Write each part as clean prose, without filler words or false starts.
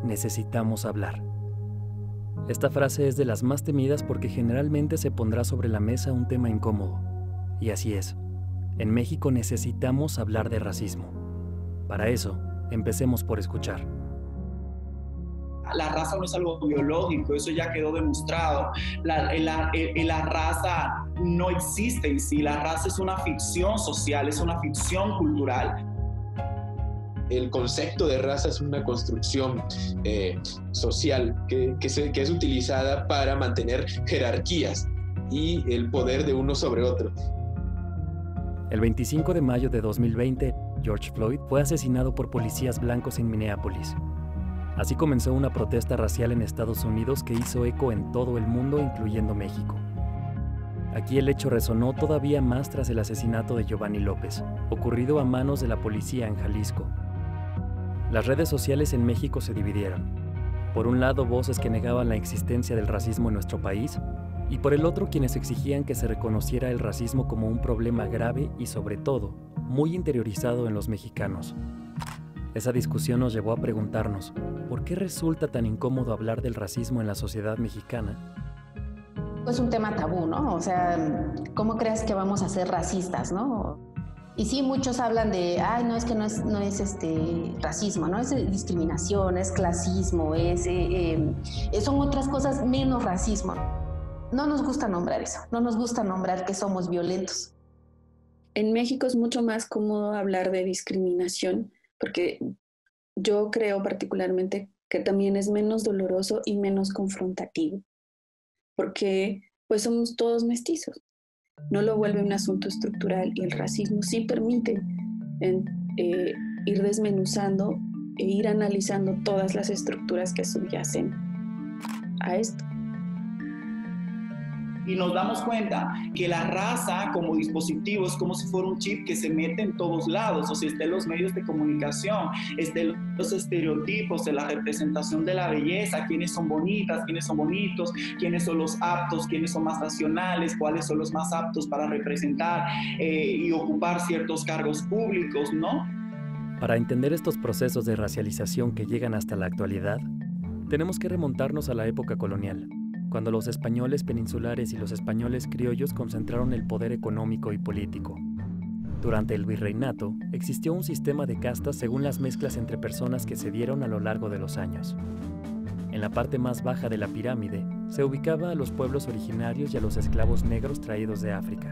necesitamos hablar. Esta frase es de las más temidas porque generalmente se pondrá sobre la mesa un tema incómodo. Y así es. En México necesitamos hablar de racismo. Para eso, empecemos por escuchar. La raza no es algo biológico, eso ya quedó demostrado. La raza no existe en sí, la raza es una ficción social, es una ficción cultural. El concepto de raza es una construcción social que es utilizada para mantener jerarquías y el poder de uno sobre otro. El 25 de mayo de 2020, George Floyd fue asesinado por policías blancos en Minneapolis. Así comenzó una protesta racial en Estados Unidos que hizo eco en todo el mundo, incluyendo México. Aquí el hecho resonó todavía más tras el asesinato de Giovanni López, ocurrido a manos de la policía en Jalisco. Las redes sociales en México se dividieron. Por un lado, voces que negaban la existencia del racismo en nuestro país, y por el otro, quienes exigían que se reconociera el racismo como un problema grave y, sobre todo, muy interiorizado en los mexicanos. Esa discusión nos llevó a preguntarnos, ¿por qué resulta tan incómodo hablar del racismo en la sociedad mexicana? Es un tema tabú, ¿no? O sea, ¿cómo crees que vamos a ser racistas, no? Y sí, muchos hablan de, no, es que no es racismo, ¿no? Es discriminación, es clasismo, son otras cosas menos racismo. No nos gusta nombrar eso, no nos gusta nombrar que somos violentos. En México es mucho más cómodo hablar de discriminación, porque yo creo particularmente que también es menos doloroso y menos confrontativo, porque pues somos todos mestizos. No lo vuelve un asunto estructural y el racismo sí permite ir desmenuzando e ir analizando todas las estructuras que subyacen a esto. Y nos damos cuenta que la raza como dispositivo es como si fuera un chip que se mete en todos lados, o sea, está en los medios de comunicación, está en los estereotipos, en la representación de la belleza, quiénes son bonitas, quiénes son bonitos, quiénes son los aptos, quiénes son más nacionales, cuáles son los más aptos para representar y ocupar ciertos cargos públicos, ¿no? Para entender estos procesos de racialización que llegan hasta la actualidad, tenemos que remontarnos a la época colonial, cuando los españoles peninsulares y los españoles criollos concentraron el poder económico y político. Durante el virreinato, existió un sistema de castas según las mezclas entre personas que se dieron a lo largo de los años. En la parte más baja de la pirámide, se ubicaba a los pueblos originarios y a los esclavos negros traídos de África.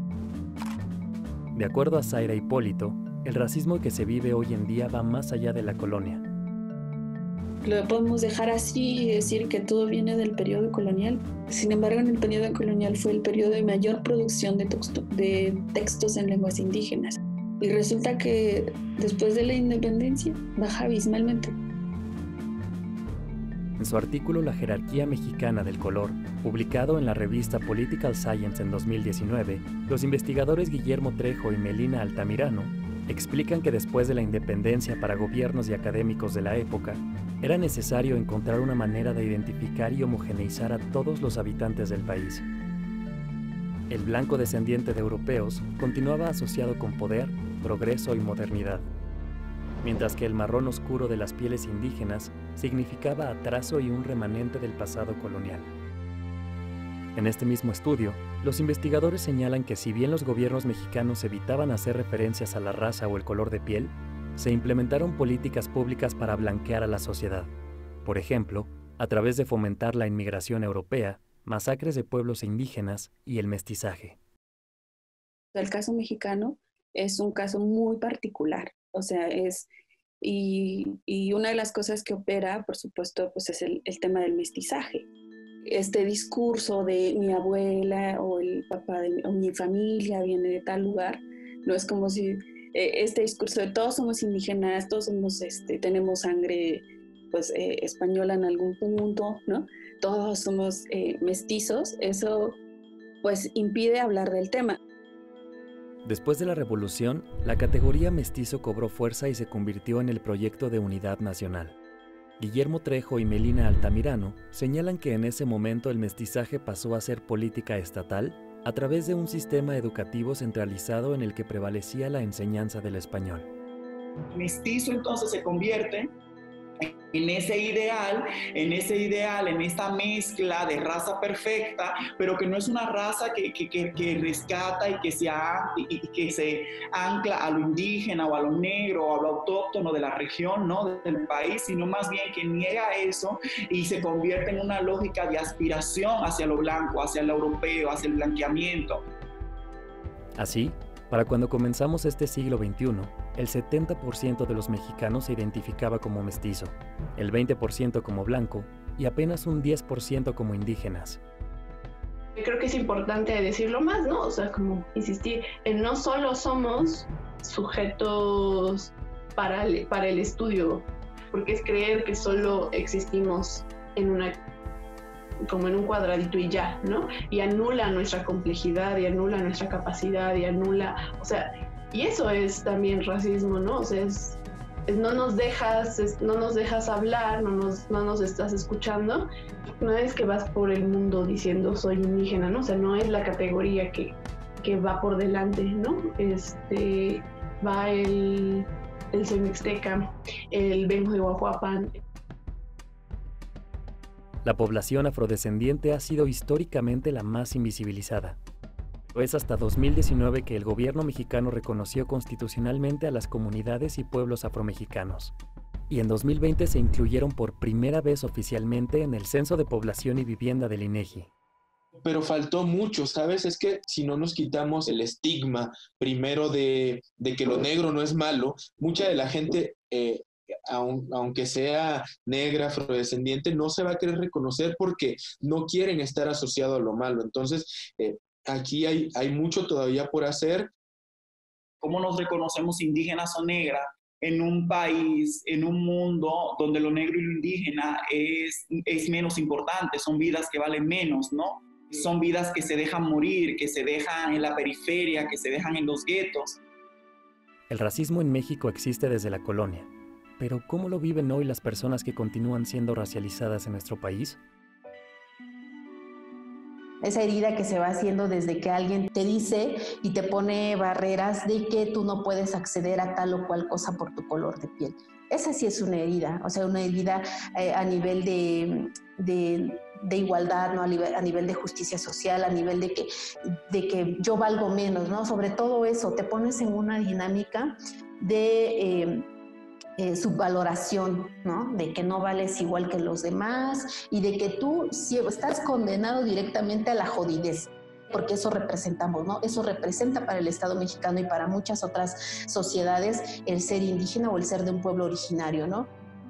De acuerdo a Zaira Hipólito, el racismo que se vive hoy en día va más allá de la colonia. Lo podemos dejar así y decir que todo viene del periodo colonial. Sin embargo, en el periodo colonial fue el periodo de mayor producción de textos en lenguas indígenas. Y resulta que después de la independencia baja abismalmente. En su artículo La jerarquía mexicana del color, publicado en la revista Political Science en 2019, los investigadores Guillermo Trejo y Melina Altamirano explican que después de la independencia para gobiernos y académicos de la época, era necesario encontrar una manera de identificar y homogeneizar a todos los habitantes del país. El blanco descendiente de europeos continuaba asociado con poder, progreso y modernidad, mientras que el marrón oscuro de las pieles indígenas significaba atraso y un remanente del pasado colonial. En este mismo estudio, los investigadores señalan que si bien los gobiernos mexicanos evitaban hacer referencias a la raza o el color de piel, se implementaron políticas públicas para blanquear a la sociedad. Por ejemplo, a través de fomentar la inmigración europea, masacres de pueblos indígenas y el mestizaje. El caso mexicano es un caso muy particular, o sea, y una de las cosas que opera, por supuesto, pues es el tema del mestizaje. Este discurso de mi abuela o el papá o mi familia viene de tal lugar, no es como si este discurso de todos somos indígenas, todos somos, tenemos sangre pues, española en algún punto, ¿no? Todos somos mestizos, eso pues impide hablar del tema. Después de la Revolución, la categoría mestizo cobró fuerza y se convirtió en el proyecto de unidad nacional. Guillermo Trejo y Melina Altamirano señalan que en ese momento el mestizaje pasó a ser política estatal a través de un sistema educativo centralizado en el que prevalecía la enseñanza del español. El mestizo entonces se convierte en ese ideal, en esta mezcla de raza perfecta, pero que no es una raza que rescata y que se ancla a lo indígena o a lo negro o a lo autóctono de la región, ¿no? Del país, sino más bien que niega eso y se convierte en una lógica de aspiración hacia lo blanco, hacia lo europeo, hacia el blanqueamiento. Así, para cuando comenzamos este siglo XXI, el 70% de los mexicanos se identificaba como mestizo, el 20% como blanco y apenas un 10% como indígenas. Creo que es importante decirlo más, ¿no? O sea, como insistir en no solo somos sujetos para el estudio, porque es creer que solo existimos como en un cuadradito y ya, ¿no? Y anula nuestra complejidad, y anula nuestra capacidad, y anula, o sea, y eso es también racismo, ¿no? O sea, no nos dejas hablar, no nos estás escuchando. No es que vas por el mundo diciendo soy indígena, ¿no? O sea, no es la categoría que va por delante, ¿no? Va el soy mixteca, el vengo de Guajuapan. La población afrodescendiente ha sido históricamente la más invisibilizada. Es hasta 2019 que el gobierno mexicano reconoció constitucionalmente a las comunidades y pueblos afromexicanos. Y en 2020 se incluyeron por primera vez oficialmente en el Censo de Población y Vivienda del INEGI. Pero faltó mucho, ¿sabes? Es que si no nos quitamos el estigma primero de que lo negro no es malo, mucha de la gente, aunque sea negra, afrodescendiente, no se va a querer reconocer porque no quieren estar asociado a lo malo. Entonces, aquí hay mucho todavía por hacer. ¿Cómo nos reconocemos indígenas o negras en un país, en un mundo donde lo negro y lo indígena es menos importante? Son vidas que valen menos, ¿no? Son vidas que se dejan morir, que se dejan en la periferia, que se dejan en los guetos. El racismo en México existe desde la colonia, pero ¿cómo lo viven hoy las personas que continúan siendo racializadas en nuestro país? Esa herida que se va haciendo desde que alguien te dice y te pone barreras de que tú no puedes acceder a tal o cual cosa por tu color de piel. Esa sí es una herida, o sea, una herida a nivel de igualdad, ¿no? A nivel de justicia social, a nivel de que yo valgo menos, ¿no? Sobre todo eso, te pones en una dinámica de subvaloración, ¿no? De que no vales igual que los demás y de que tú estás condenado directamente a la jodidez, porque eso representamos, ¿no? Eso representa para el Estado mexicano y para muchas otras sociedades el ser indígena o el ser de un pueblo originario, ¿no?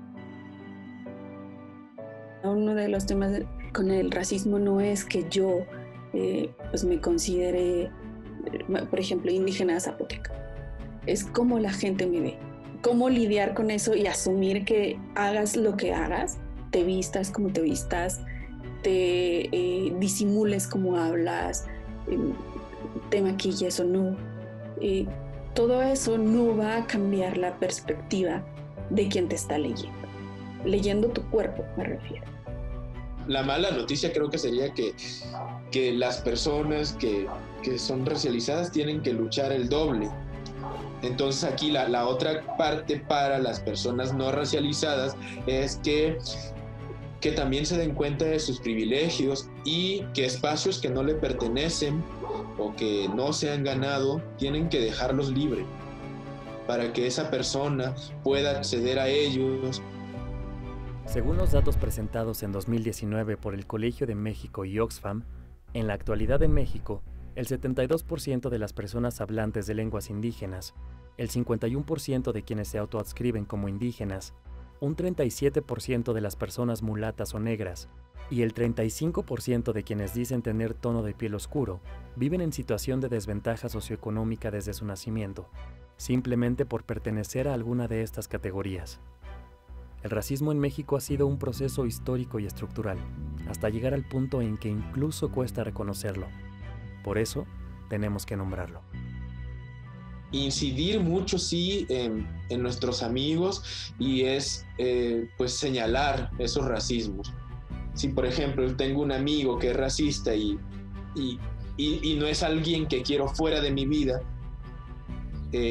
Uno de los temas con el racismo no es que yo pues me considere, por ejemplo, indígena zapoteca. Es cómo la gente me ve. Cómo lidiar con eso y asumir que hagas lo que hagas, te vistas como te vistas, te disimules como hablas, te maquilles o no. Todo eso no va a cambiar la perspectiva de quien te está leyendo. Leyendo tu cuerpo, me refiero. La mala noticia creo que sería que las personas que son racializadas tienen que luchar el doble. Entonces aquí la otra parte para las personas no racializadas es que también se den cuenta de sus privilegios y que espacios que no le pertenecen o que no se han ganado, tienen que dejarlos libres para que esa persona pueda acceder a ellos. Según los datos presentados en 2019 por el Colegio de México y Oxfam, en la actualidad en México, el 72% de las personas hablantes de lenguas indígenas, el 51% de quienes se autoadscriben como indígenas, un 37% de las personas mulatas o negras y el 35% de quienes dicen tener tono de piel oscuro viven en situación de desventaja socioeconómica desde su nacimiento, simplemente por pertenecer a alguna de estas categorías. El racismo en México ha sido un proceso histórico y estructural, hasta llegar al punto en que incluso cuesta reconocerlo. Por eso, tenemos que nombrarlo. Incidir mucho, sí, en nuestros amigos y es, pues, señalar esos racismos. Si, por ejemplo, tengo un amigo que es racista y no es alguien que quiero fuera de mi vida,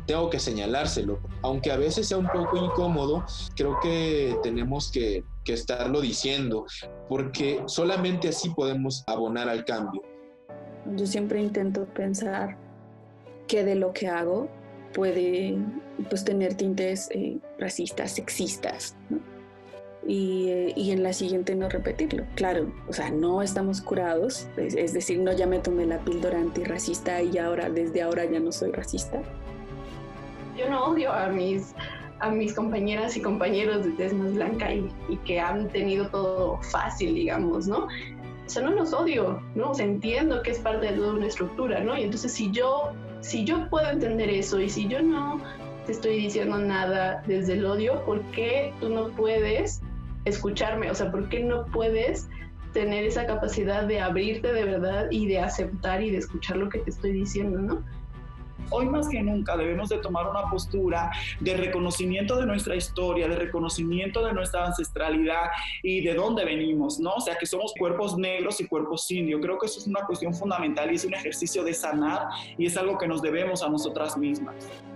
tengo que señalárselo. Aunque a veces sea un poco incómodo, creo que tenemos que estarlo diciendo, porque solamente así podemos abonar al cambio. Yo siempre intento pensar que de lo que hago puede pues tener tintes racistas, sexistas, ¿no? Y en la siguiente no repetirlo. Claro, o sea, no estamos curados, es decir, no ya me tomé la píldora antirracista y desde ahora ya no soy racista. Yo no odio a mis compañeras y compañeros de tez más blanca y que han tenido todo fácil, digamos, ¿no? O sea, no los odio, ¿no? O sea, entiendo que es parte de toda una estructura, ¿no? Y entonces si yo puedo entender eso y si yo no te estoy diciendo nada desde el odio, ¿por qué tú no puedes escucharme? O sea, ¿por qué no puedes tener esa capacidad de abrirte de verdad y de aceptar y de escuchar lo que te estoy diciendo, ¿no? Hoy más que nunca debemos de tomar una postura de reconocimiento de nuestra historia, de reconocimiento de nuestra ancestralidad y de dónde venimos, ¿no? O sea, que somos cuerpos negros y cuerpos indios. Creo que eso es una cuestión fundamental y es un ejercicio de sanar y es algo que nos debemos a nosotras mismas.